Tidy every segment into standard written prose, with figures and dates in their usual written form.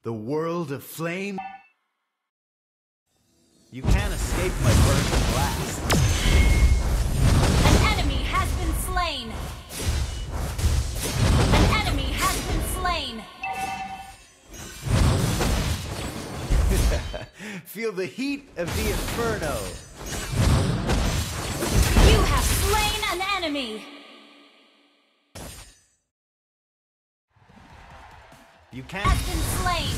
The world of flame. You can't escape my burning blast. An enemy has been slain. An enemy has been slain. Feel the heat of the inferno. You have slain an enemy. You can't. Has been slain.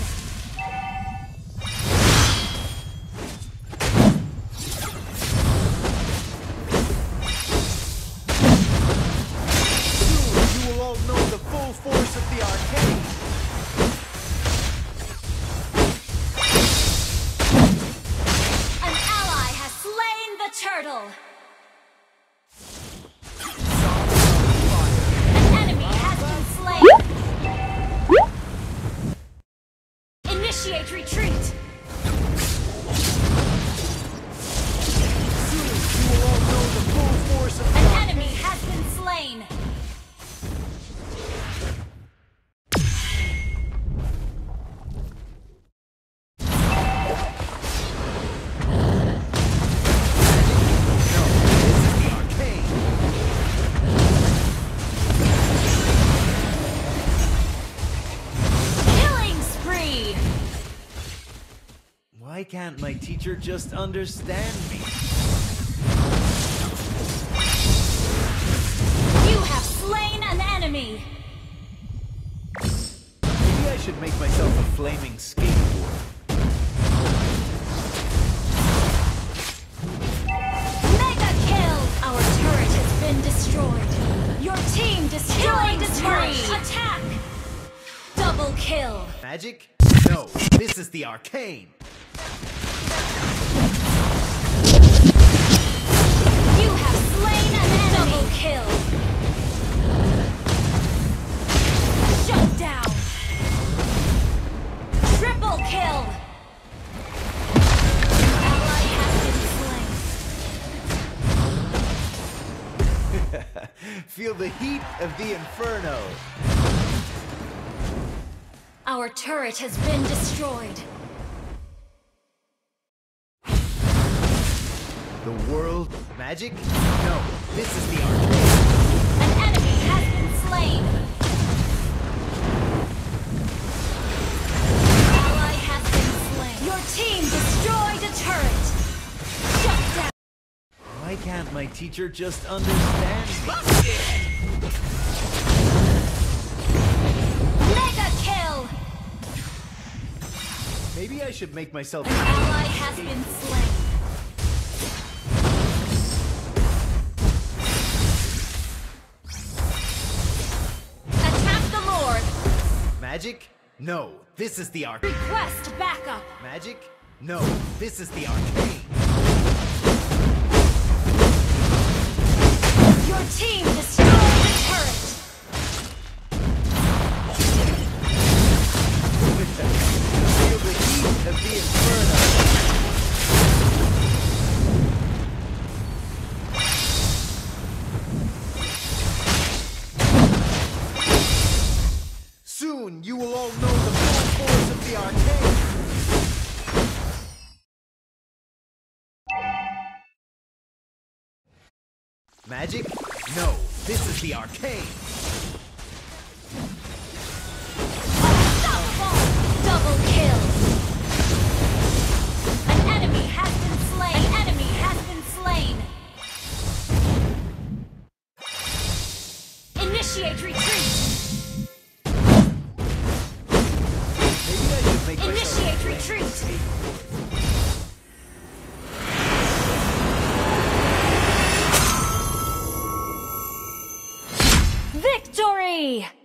Soon you will all know the full force of the arcane. An ally has slain the turtle. An enemy has been slain. Initiate retreat. Soon you will all know the full force of the An arcane. enemy has been slain. Killing spree. Why can't my teacher just understand me? You have slain an enemy. Maybe I should make myself a flaming skateboard. Mega kill. Our turret has been destroyed. Your team destroyed the turret. Attack. Double kill. Magic? No, this is the arcane. You have slain an enemy. Double kill. Shut down. Triple kill. Ally has been slain. Feel the heat of the inferno. Our turret has been destroyed. The world. Magic? No, this is the arcane. An enemy has been slain. Ally has been slain. Your team destroyed a turret. Shut down. Why can't my teacher just understand me? Mega kill. Maybe I should make myself. An ally has been slain. Attack the Lord. Magic? No, this is the arcane. Request backup. Magic? No, this is the arcane. Your team destroyed the turret. Feel the heat of the inferno. Soon you will all know the full force of the arcane. Magic? No, this is the arcane. Unstoppable. Double kill. An enemy has been slain. An enemy has been slain. Initiate retreat. Maybe I should make Initiate myself retreat. Victory!